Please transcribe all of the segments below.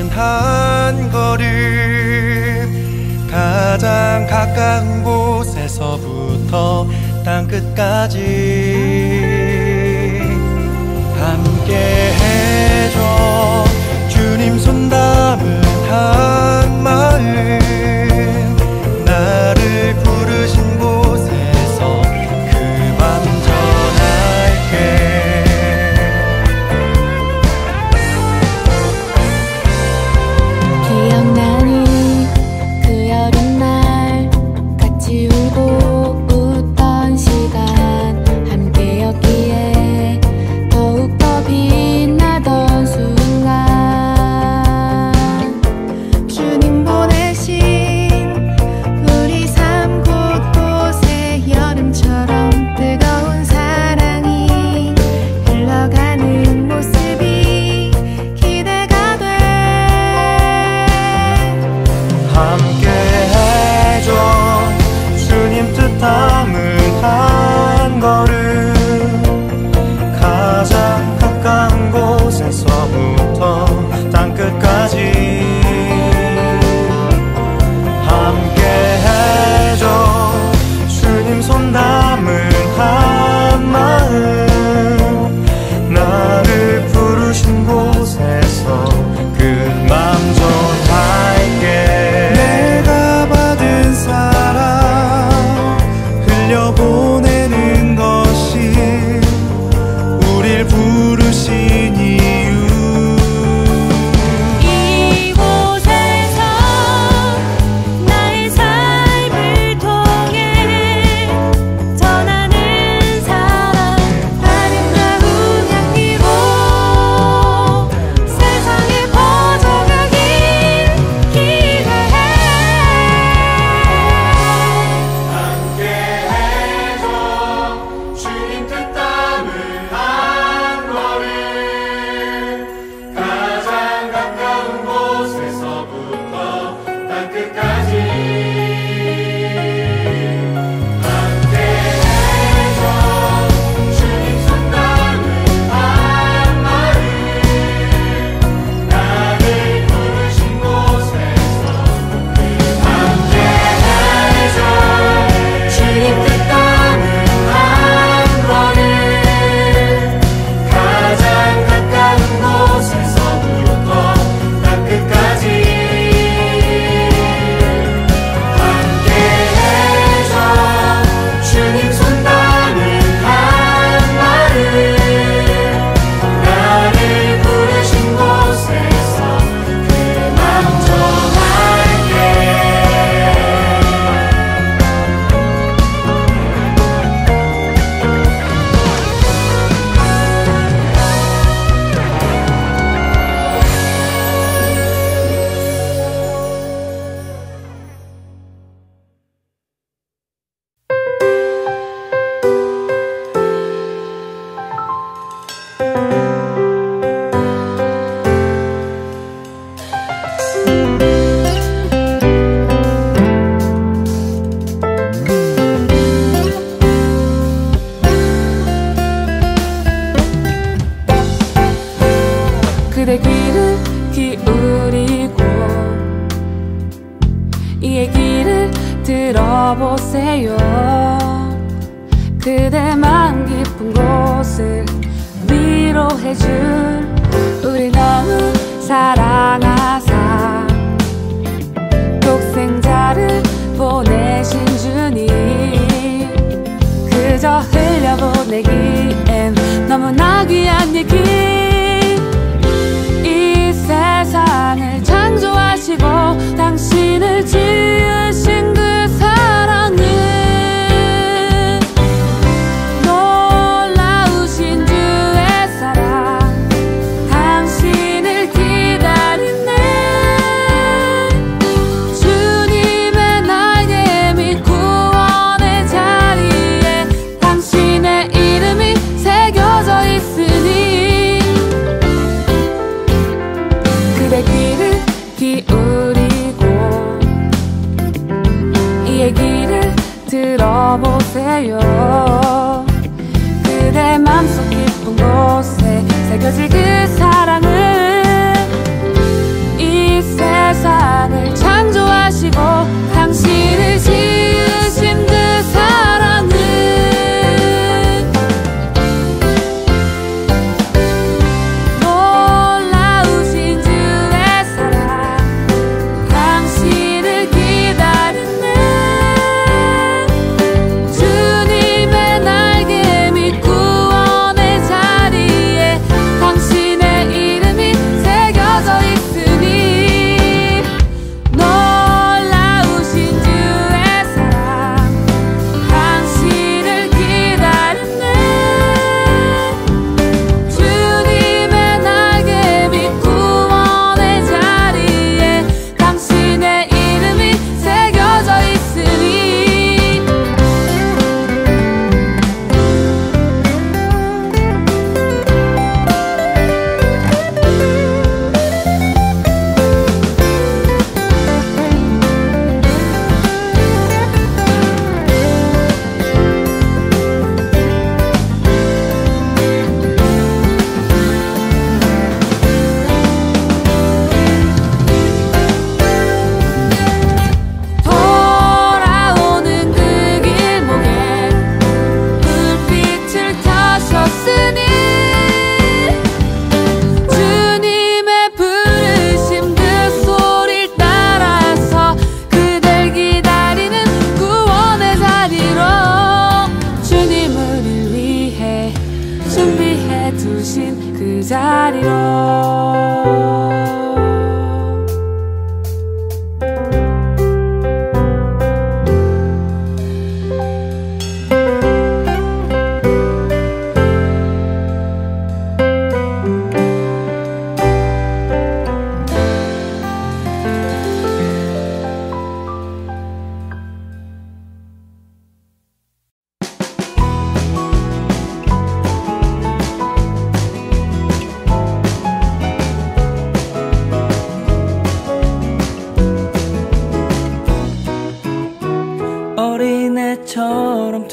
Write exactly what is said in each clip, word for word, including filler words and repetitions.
남은 한 걸음 가장 가까운 곳에서부터 땅끝까지 함께 해줘. 주님 손 담은 한 마음 나를 부르신 곳에서 그 맘 전할게. 기억나니 그 여름날 같이 울고 웃던 시간 함께였기에 더욱더 빛나던 순간 주님 보내신 우리 삶 곳곳에 여름처럼 뜨거운 사랑이 흘러가는 모습이 기대가 돼. 함께 해줘. 주님 뜻 담은 한 걸음 가장 가까운 곳에서부터 땅끝까지 함께 해줘. 주님 손 담은 한 마음 나를 부르신 곳에서 그 맘 전할게. 내가 받은 사랑 흘려보내는 것이 우릴 부르신 이유. 이곳에서 나의 삶을 통해 전하는 사랑 아름다운 향기로 세상에 퍼져가길 기대해. 함께 해줘. 주님 뜻 담은 한 걸음 가장 가까운 곳에서부터 땅끝까지 함께 해줘. 주님 손 담은 한 마음 나를 부르신 곳에서 함께 해줘. 주님 뜻 담은 한 걸음 가장 가까운 곳에서부터 땅끝까지 함께 해줘. 주님 손 담은 한 마음 나를 부르신 곳에서 그 맘 전할게. 그대 귀를 기울이고 이 얘기를 들어보세요. 그대 마음 깊은 곳을 위로해줄 우리 너무 사랑하사 독생자를 보내신 주님 그저 흘려보내기엔 너무나 귀한 얘기. 이 세상을 창조하시고 당신을 지으신 그 사랑은 놀라우신 주의 사랑 당신을 기다리네. 주님의 나의 및 구원의 자리에 당신의 이름이 새겨져 있으니 그대 귀를 기울이고 이 얘기를 들어보세요. 그대 맘속 깊은 곳에 새겨질 그 사랑을 이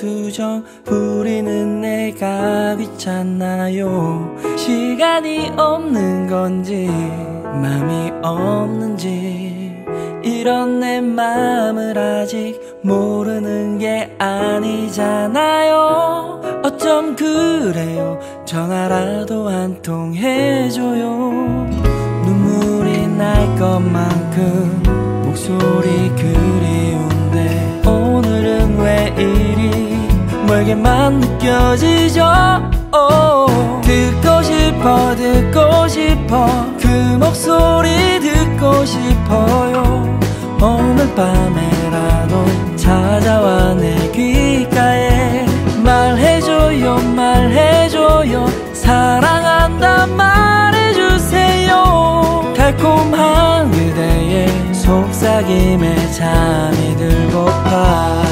투정 부리는 내가 귀찮나요? 시간이 없는 건지 맘이 없는지 이런 내 맘을 아직 모르는 게 아니잖아요. 어쩜 그래요? 전화라도 한 통 해줘요. 눈물이 날 것만큼 목소리 그리운데 오늘은 왜 이리 멀게만 느껴지죠? 오, 듣고 싶어 듣고 싶어 그 목소리 듣고 싶어요. 오늘 밤에라도 찾아와 내 귓가에 말해줘요 말해줘요 사랑한다 말해주세요. 달콤한 그대의 속삭임에 잠이 들고파.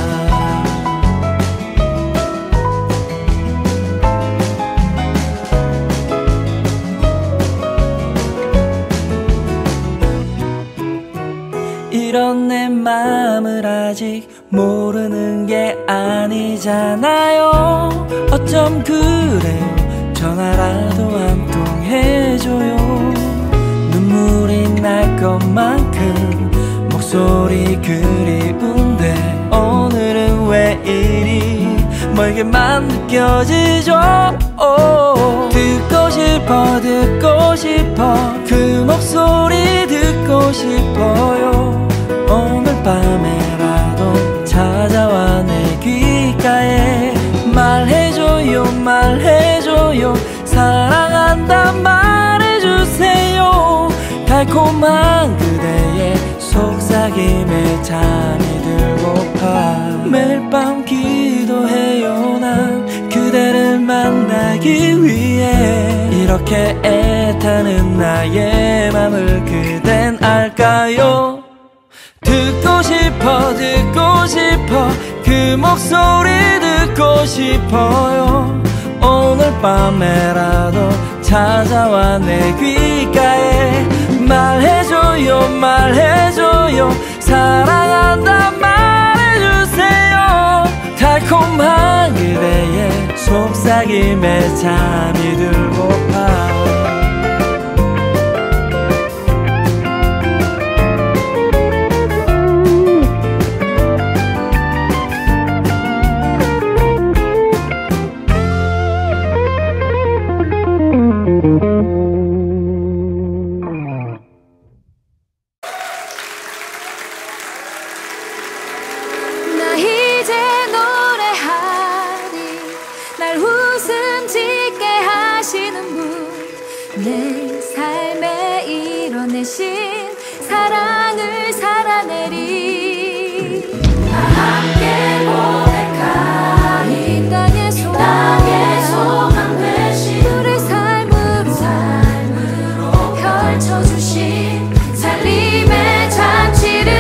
이런 내 맘을 아직 모르는 게 아니잖아요. 어쩜 그래요? 전화라도 한 통 해줘요. 눈물이 날 것만큼 목소리 그리운데 오늘은 왜 이리 멀게만 느껴지죠? 오, 듣고 싶어 듣고 싶어 그 목소리 듣고 싶어요. 오늘 밤에라도 찾아와 내 귓가에 말해줘요 말해줘요 사랑한다 말해주세요. 달콤한 그대의 속삭임에 잠이 들고파. 매일 밤 기도해요 난 그대를 만나기 위해. 이렇게 애타는 나의 맘을 그댄 알까요? 듣고 싶어 듣고 싶어 그 목소리 듣고 싶어요. 오늘 밤에라도 찾아와 내 귓가에 말해줘요 말해줘요 사랑한다 말해주세요. 달콤한 그대의 속삭임에 잠이 들고파. 나 이제 노래하리 날 웃음 짓게 하시는 분 내 삶에 이뤄내신 사랑을 살아내리. 나 함께 고백하리 이 땅의 소망 되신 우리 삶으로, 삶으로 펼쳐주신 살림의 잔치를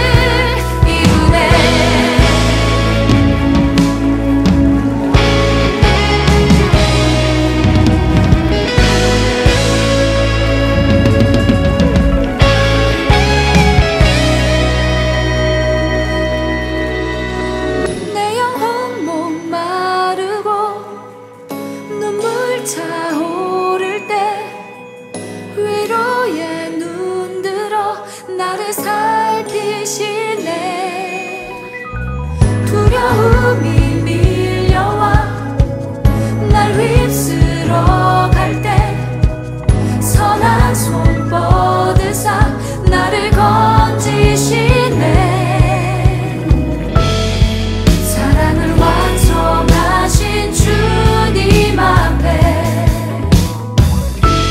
차오를 때 위로에 눈들어 나를 살피시네. 두려움이 밀려와 날 휩쓸어 갈 때 선한 손 뻗으사 나를 건지시네. 사랑을 완성하신 주님 앞에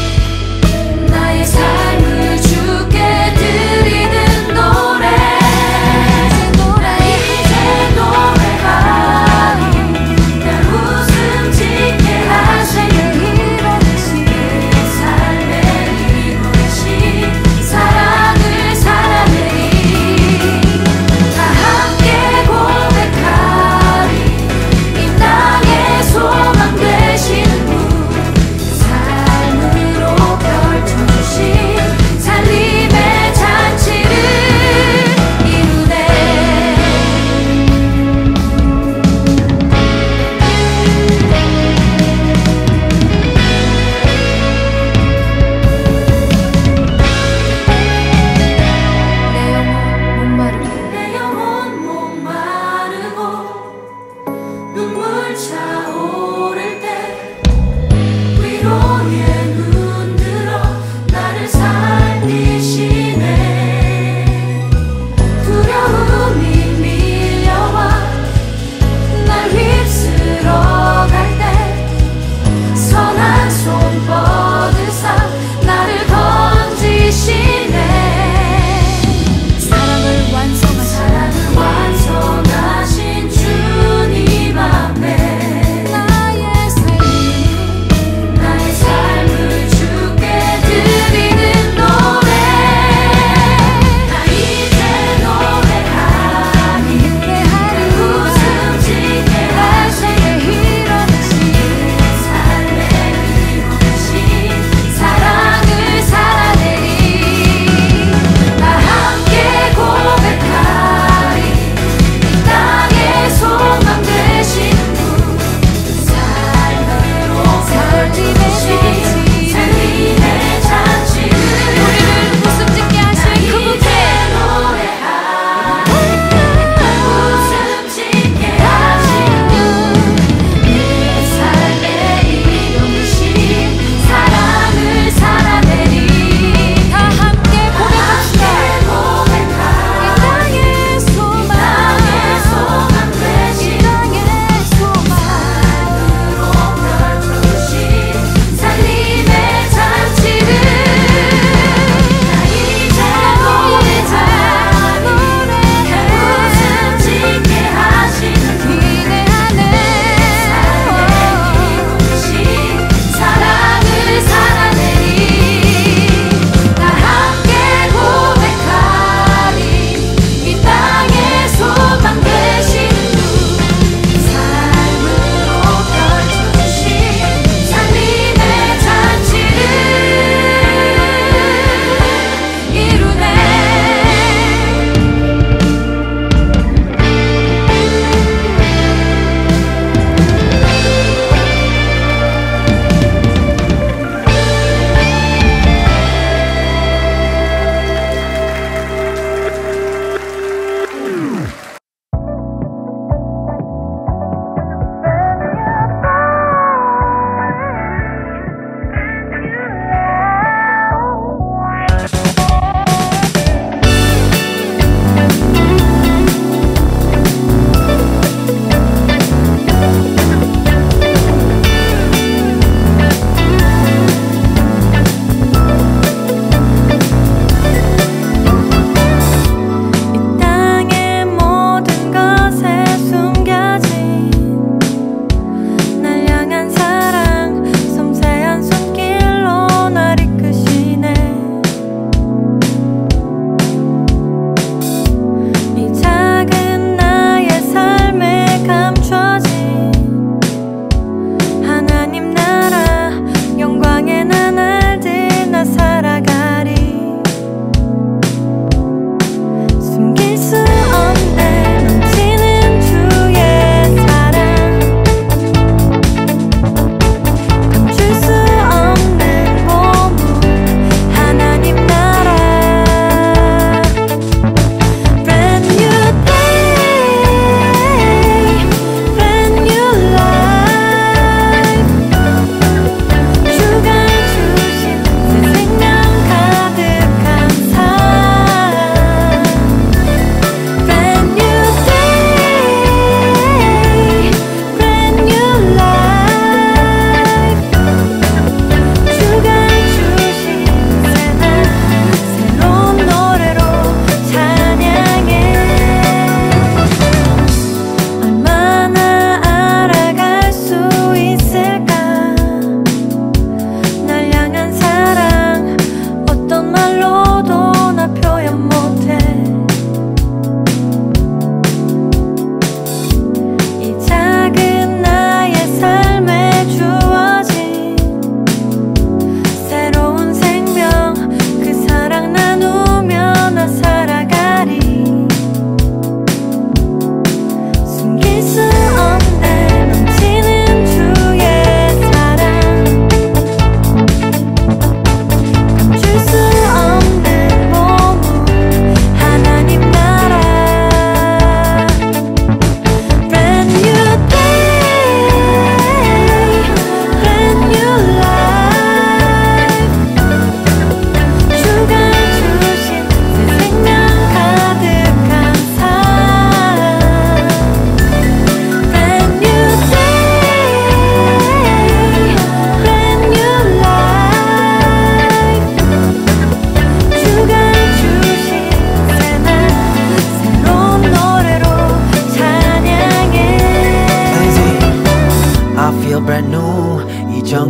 삶을 주께 드리는 노래.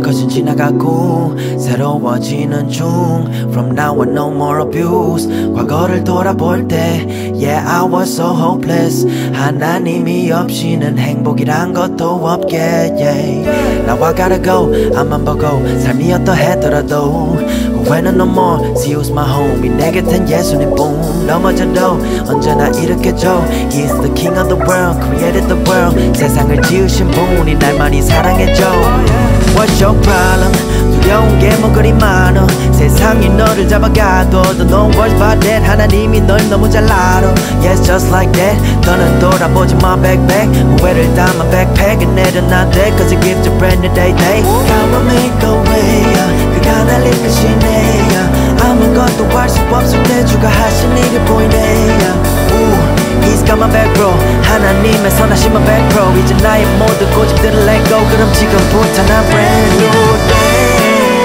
것은 지나가고 새로워지는 중 From now on no more abuse 과거를 돌아볼 때 Yeah I was so hopeless 하나님이 없이는 행복이란 것도 없게 yeah. Now I gotta go 앞만 보고 삶이 어떠하더라도 후회는 no more See who's my homie 내 곁엔 예수님뿐 넘어져도 언제나 일으켜줘 He is the king of the world Created the world 세상을 지으신 분이 날 많이 사랑해줘 What's your problem? 두려운 게 뭐 그리 많어 세상이 너를 잡아가도 Don't worry about that 하나님이 널 너무 잘 알아 Yes just like that 너는 돌아보지 마 backpack 후회를 담아 backpack에 내려놔 돼 Cause it gives you a brand new day day God will make a way 그가 날 이끄시네 아무것도 할 수 없을 때 주가 하신 일을 보이네 Ooh. He's got my back bro 하나님의 선하심은 백 퍼센트 이제 나의 모든 고집들을 let go 그럼 지금부터 난 brand new day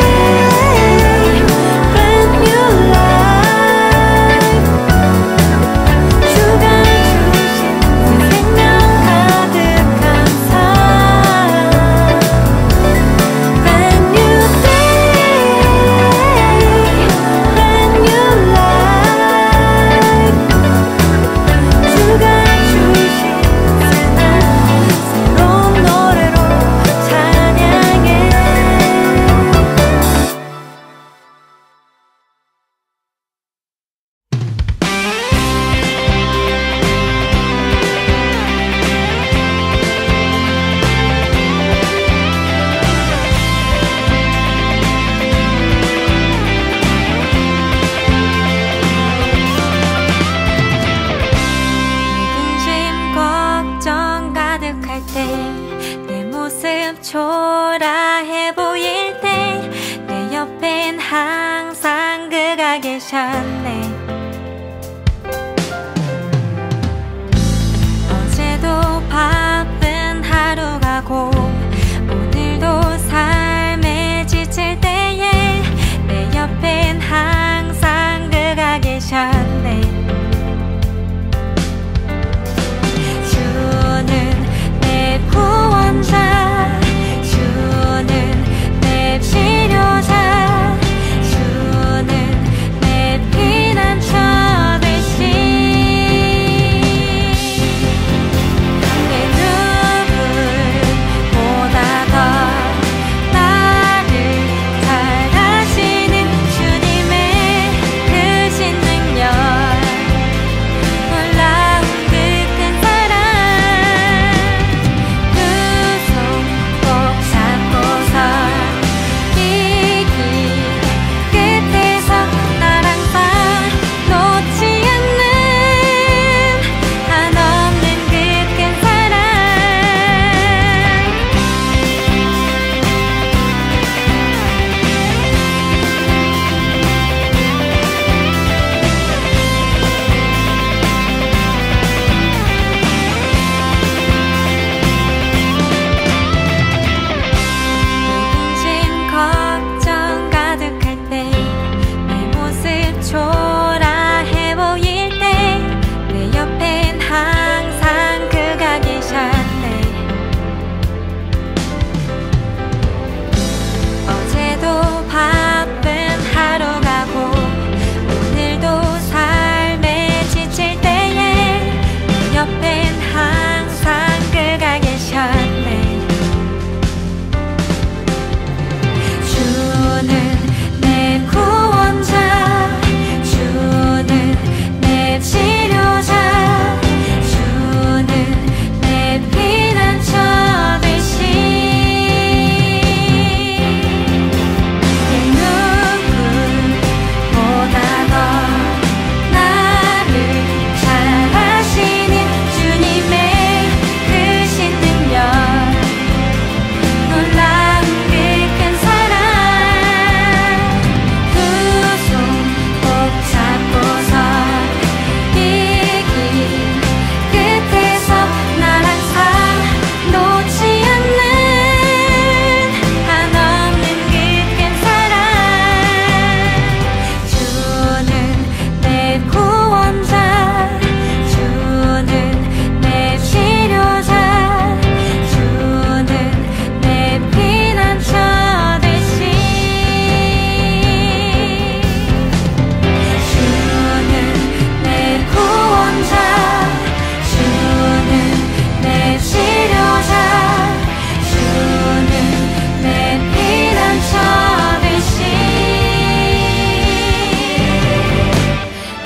Brand new life 주가 주신 생명 가득한 삶 Brand new day Brand new life 주가 주신 새날 새로운 노래로 찬양해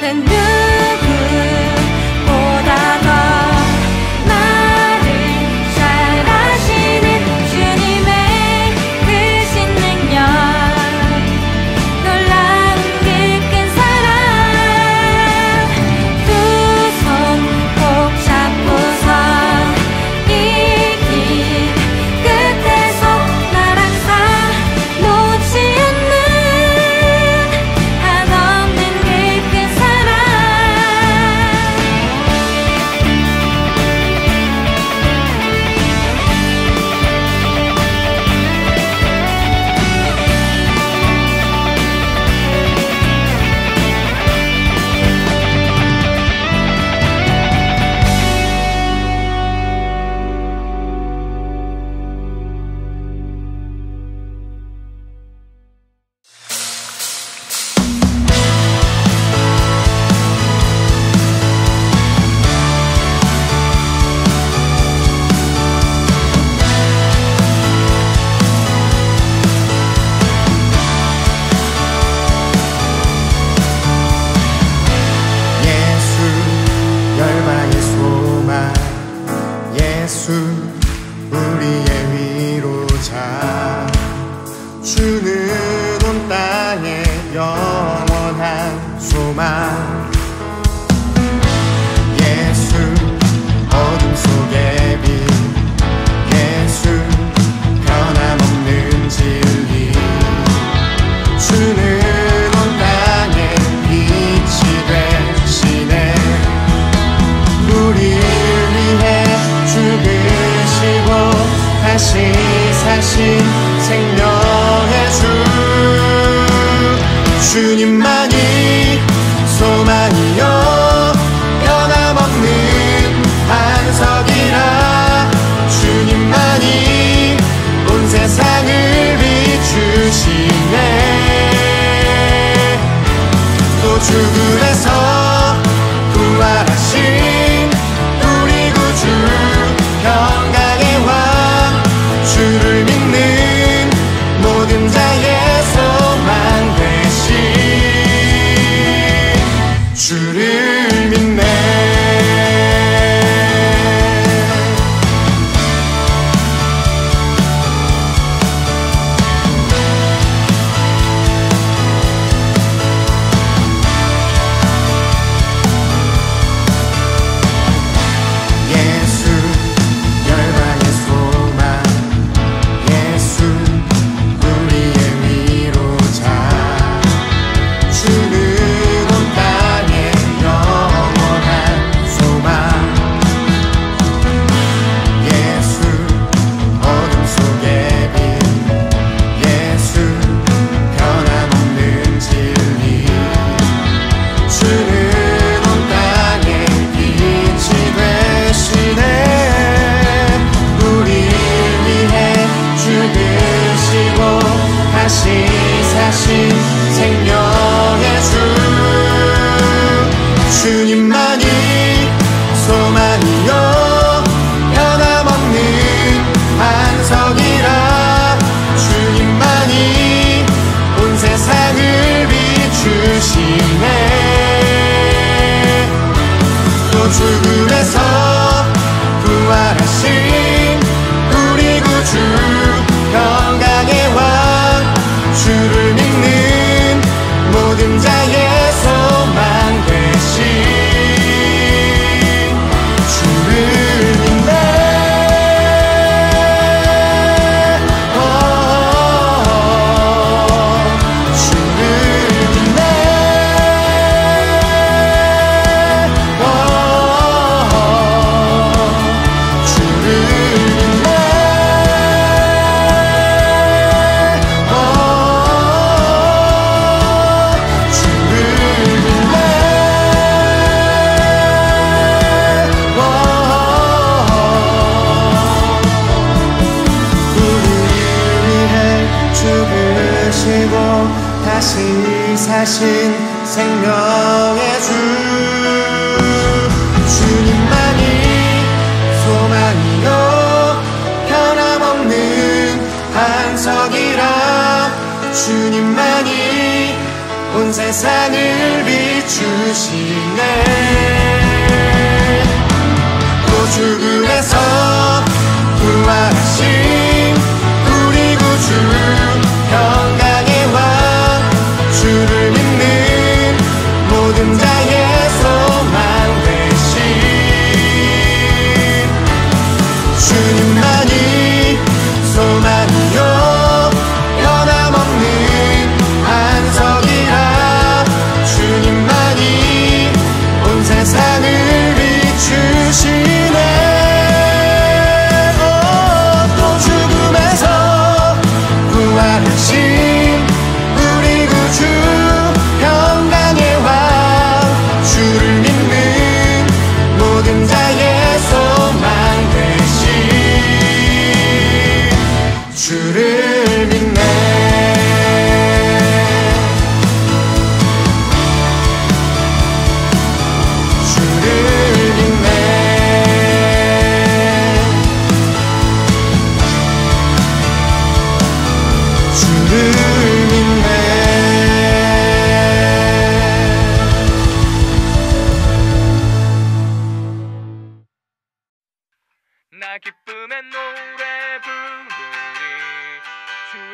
주님만이 온 세상을 비추시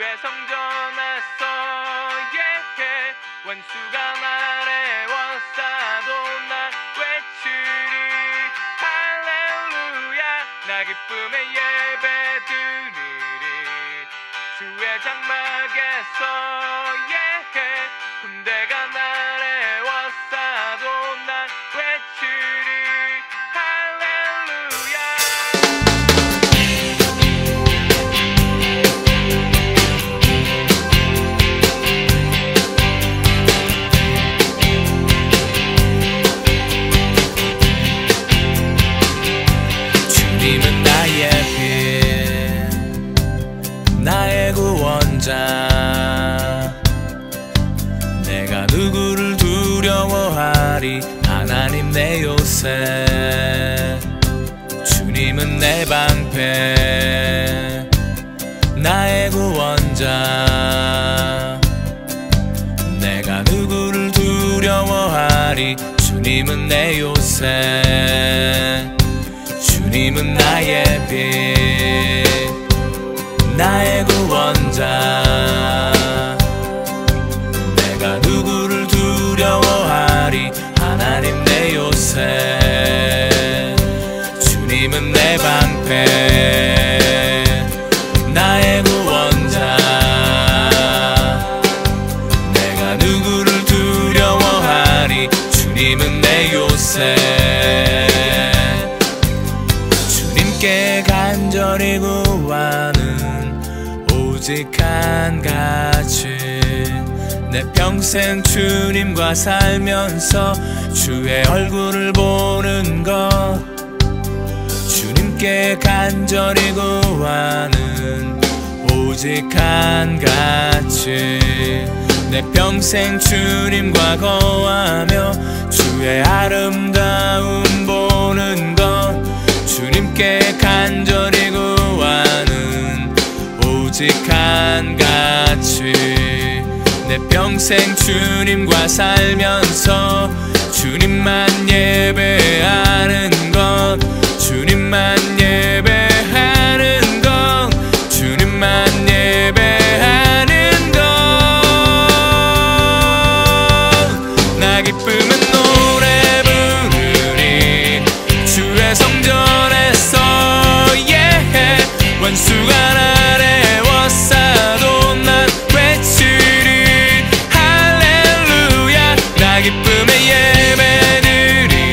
성전에서 예해 원수가 나를 에워싸도 난 외치리 할렐루야 나 기쁨의 예배 드리리 주의 장막에서 예해 군대가 나를 에워싸도 난 외치리 할렐루야 주님은 나의 빛 나의 구원자 내가 누구를 두려워하리 하나님 내 요새 주님은 내 방패 나의 구원자 내가 누구를 두려워하리 주님은 내 요새 주님은 나의 빛 나의 구원자 내가 누구를 두려워하리 하나님 내 요새 주님은 내 방패 나의 구원자 내가 누구를 두려워하리 주님은 내 요새 주님께 간절히 구하는 오직 한 가지 내 평생 주님과 살면서 주의 얼굴을 보는 것 주님께 간절히 구하는 오직 한 가지 내 평생 주님과 거하며 주의 아름다움 보는 것 주님께 간절히 구하는 오직 한 가지 내 평생 주님과 살면서 주님만 예배하는 것 주님만 예배하는 것 주님만 예배하는 것 나 기쁨은 노래 부르리 주의 성전에서 yeah 원수가 나를 에워싸도 난 외치리 할렐루야 나 기쁨의 예배 드리리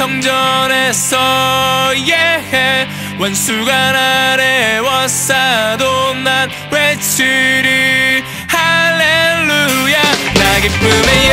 성전에서 yeah. 원수가 나를 에워싸도 난 외치리 할렐루야. 나 기쁨의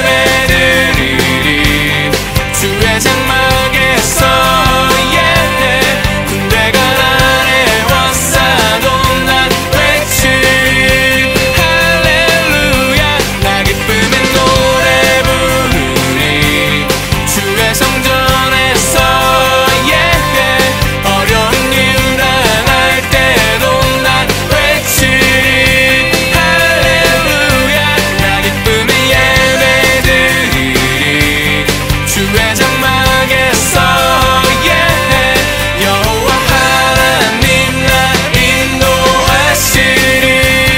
예배드리리 주의 장막에서 yeah. 군대가 나를 에워싸도 난 외치리 할렐루야. 나 기쁨의 노래 부르리 주의 성전에서 yeah. 어려운 일 당할 때도 난 외치리 할렐루야. 나 기쁨의 예배드리리 주의 장막에서 yeah. 여호와 하나님 나 인도하시리.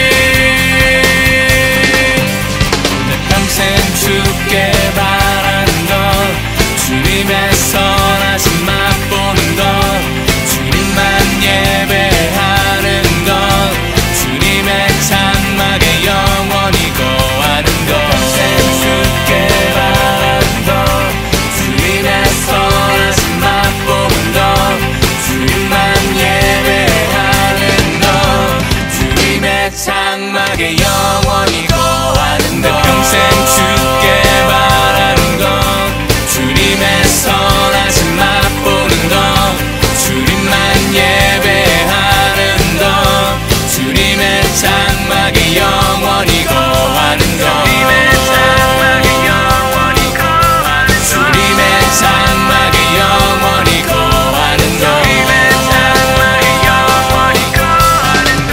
내 평생 주께 바라는 것 주님의 선하신 맛보는 것 주님만 예배하는 것 주님의 장막에 영원히 거하는 것 평생 주께 바라는 것 주님의 선하신 맛보는 것 주님만 예배하는 것 주님의 장막에 영원히 거하는 것 평생 주께 바라는 것 주님의 선하신 맛보는 것 주님만 예배하는 것 주님의 장막에 영원히 거하는 것 주님의 장막에 영원히 거하는 것 주님의 장막에 영원히 거하는 것 주님의 장막에 영원히 거하는 것.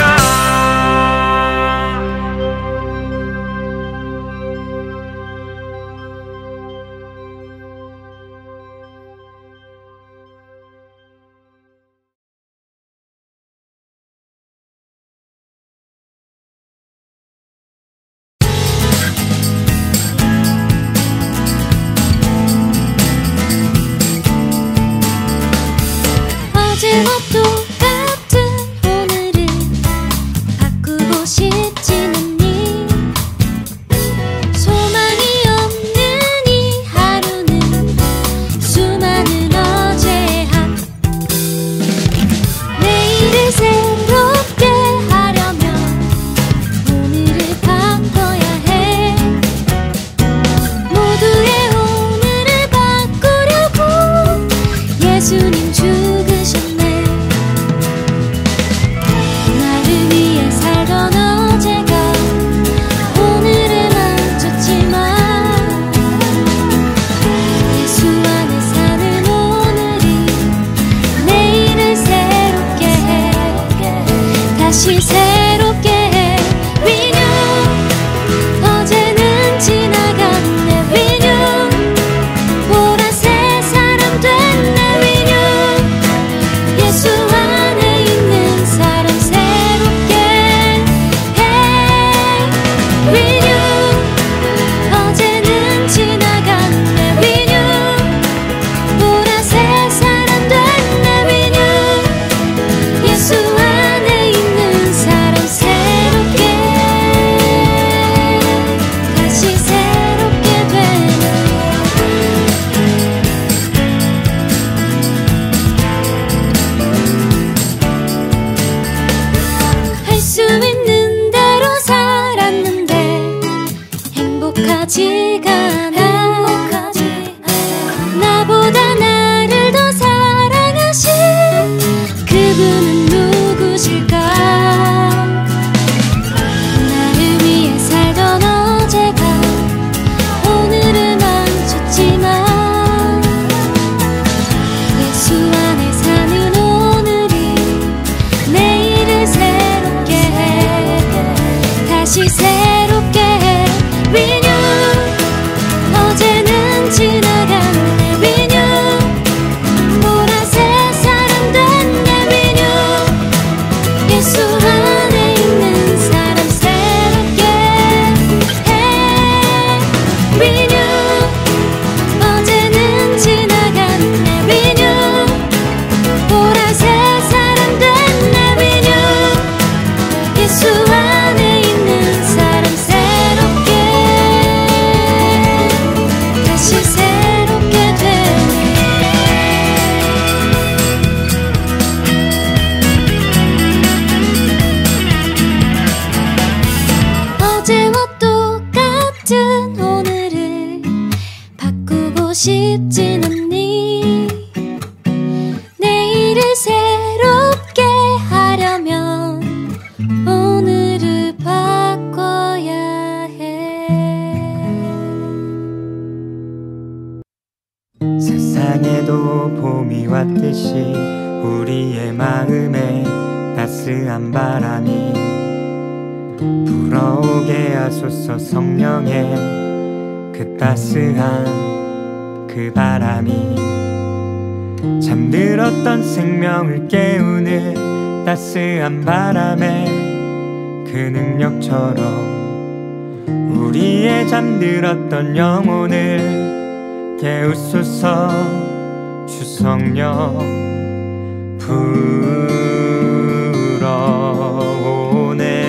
어제와 똑같은 오늘을 바꾸고 싶진 않니. 소망이 없는 이 하루는 수많은 어제의 합. 내일을 새롭게 하려면 오늘을 바꿔야 해. 모두의 오늘을 바꾸려고 예수님 죽으셨네. 나를 위해 살던 어제가 오늘을 망쳤지만 예수 안에 사는 오늘이 내일을 새롭게 해. 다시 새롭게 해. Renew. 어제는 지나갔네. Renew. 보라색 사람 됐네. Renew. 예수 안에 있는 사람 새롭게 해. Renew. 어제는 지나갔네. Renew. 보라색 사람 됐네. Renew. 예수 안에 있는 사람 그립진 않니? 내일을 새롭게 하려면 오늘을 바꿔야 해. 세상에도 봄이 왔듯이 우리의 마음에 따스한 바람이 불어오게 하소서. 성령의 그 따스한 그 바람이 잠들었던 생명을 깨우는 따스한 바람의 그 능력처럼 우리의 잠들었던 영혼을 깨우소서. 주 성령 불어오네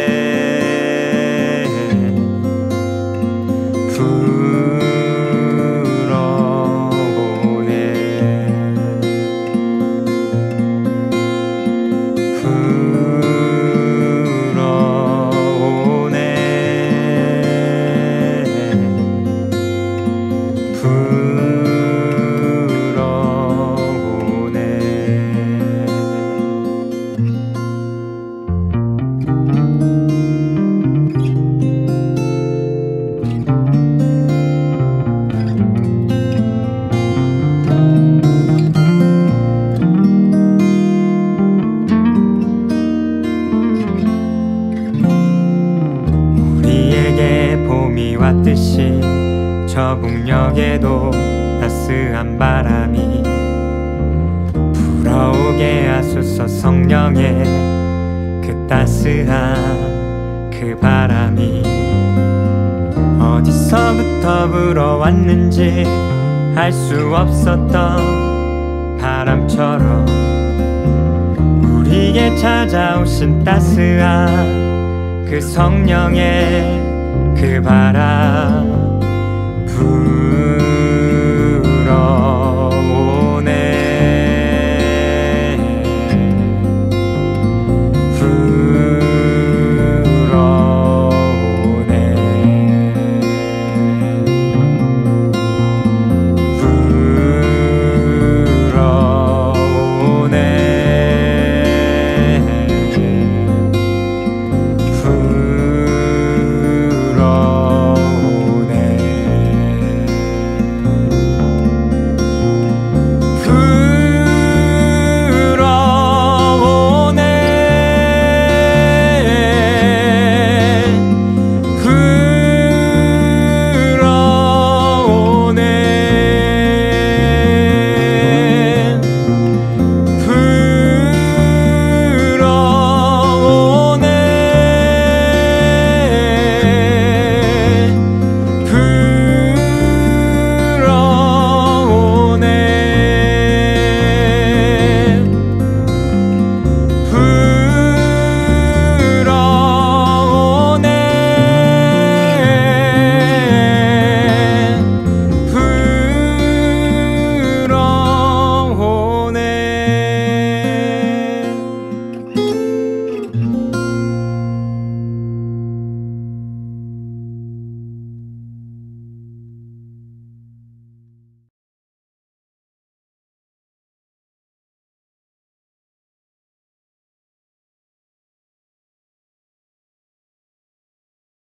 왔듯이 저 북녘에도 따스한 바람이 불어오게 하소서. 성령의 그 따스한 그 바람이 어디서부터 불어왔는지 알 수 없었던 바람처럼 우리에게 찾아오신 따스한 그 성령의 그 바람 불어